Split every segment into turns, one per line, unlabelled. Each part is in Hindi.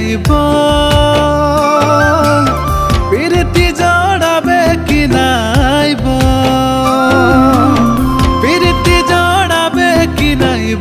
जाइब प्रीति जड़ाबे कि नाइब प्रीति जड़ाबे कि नाइब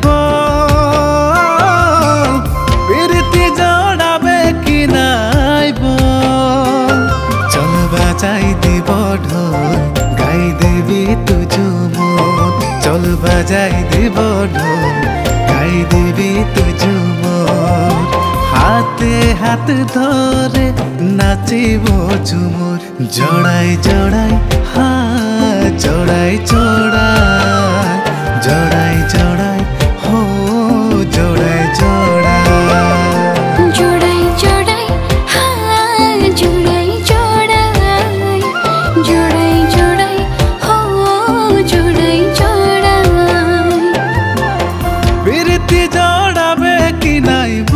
प्रीति जड़ाबे कि नाइब चल बाजाई দিব ঢোল গাই দেবি তু ঝুমুর চল বাজাই দিব ঢোল গাই দেবি তু ঝুমুর হাতে হাত ধরে নাচিব ঝুমুর জড়াই জড়াই হা জড়াই জড়াই জড়াই জড়াই হো জড়াই জড়াই
জড়াই জড়াই হা জড়াই জড়াই জড়াই জড়াই হো জড়াই জড়াই
প্রীতি জড়াবে কি নাইব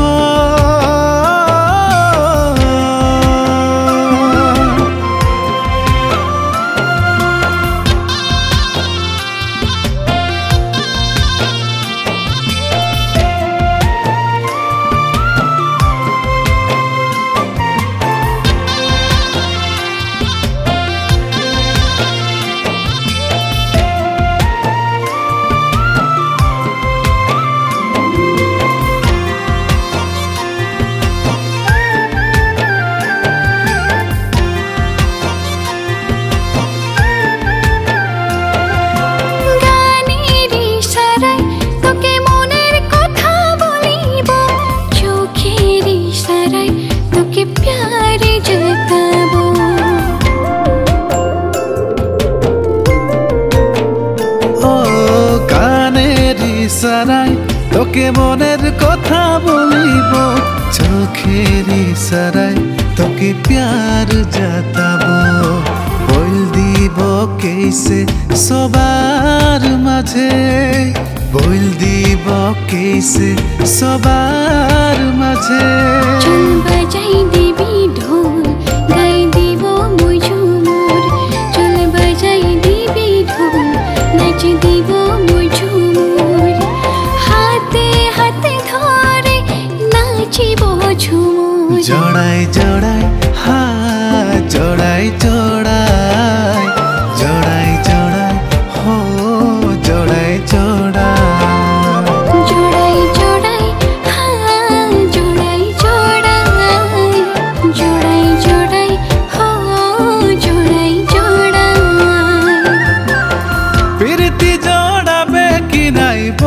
ইশারায় তোকে মনের কথা বলিব চোখের ইশারায় তোকে প্যার জাতাবো বল দিব কেসে সবার মাঝে বল দিব কেসে সবার মাঝে
চল বাজাই দিবি ঢোল গাই দিব মই ঝুমুর চল বাজাই দিবি ঢোল নাচ দিব মই ঝুমুর হাতে হাতে ধরে নাচিব ঝুমুর
জড়াই জড়াই হা জড়াই জড়াই জড়াই জড়াই হো জড়াই জড়াই
জড়াই জড়াই হা জড়াই জড়াই জড়াই জড়াই হো জড়াই জড়াই
প্রীতি জড়াবে কি নাইব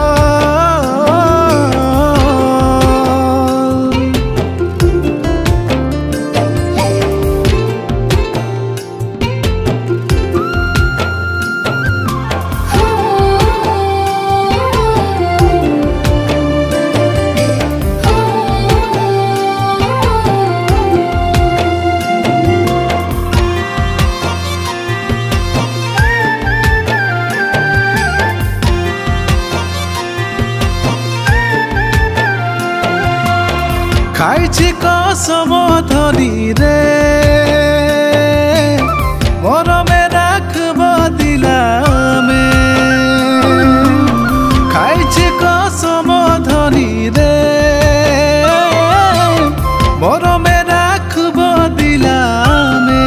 খাইছি কসম ধরি রে মরমে রাখব দিলামে খাইছি কসম ধরি রে মরমে রাখব দিলামে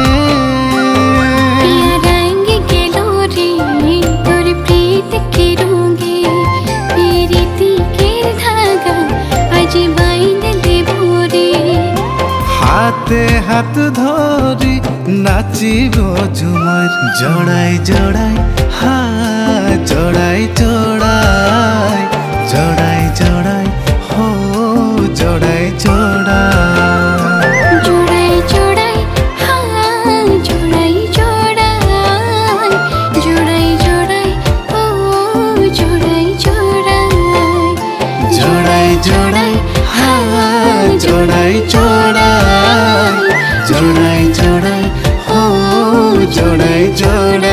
रंग के लोरे तोर प्रीत के रोगे प्रीति के धागा आज बांध देबो रे
हाथे हाथ धरी नाचिब झुमर जड़ाई जड़ाई हा जड़ाई जड़ाई जड़ाई जड़ाई हो जड़ाई जड़ाई
জড়াই জড়াই হা জড়াই জড়াই জড়াই জড়াই ও জড়াই জড়াই
জড়াই জড়াই হা জড়াই জড়াই জড়াই জড়াই হো জড়াই জড়াই